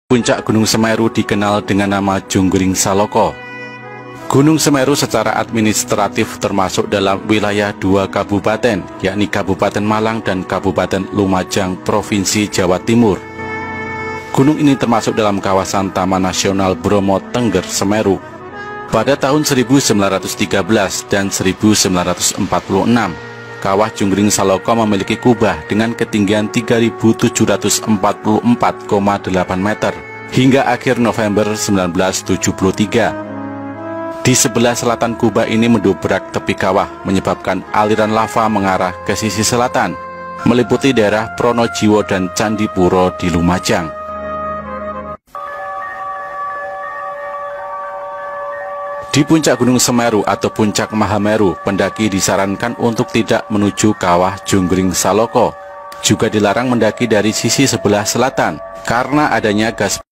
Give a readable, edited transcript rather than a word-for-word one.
Puncak Gunung Semeru dikenal dengan nama Junggring Saloko. Gunung Semeru secara administratif termasuk dalam wilayah dua kabupaten, yakni Kabupaten Malang dan Kabupaten Lumajang, Provinsi Jawa Timur. Gunung ini termasuk dalam kawasan Taman Nasional Bromo Tengger Semeru. Pada tahun 1913 dan 1946, Kawah Junggring Saloko memiliki kubah dengan ketinggian 3.744,8 meter hingga akhir November 1973. Di sebelah selatan kubah ini mendobrak tepi kawah, menyebabkan aliran lava mengarah ke sisi selatan, meliputi daerah Pronojiwo dan Candipuro di Lumajang. Di puncak Gunung Semeru atau puncak Mahameru, pendaki disarankan untuk tidak menuju Kawah Junggring Saloko. Juga dilarang mendaki dari sisi sebelah selatan karena adanya gas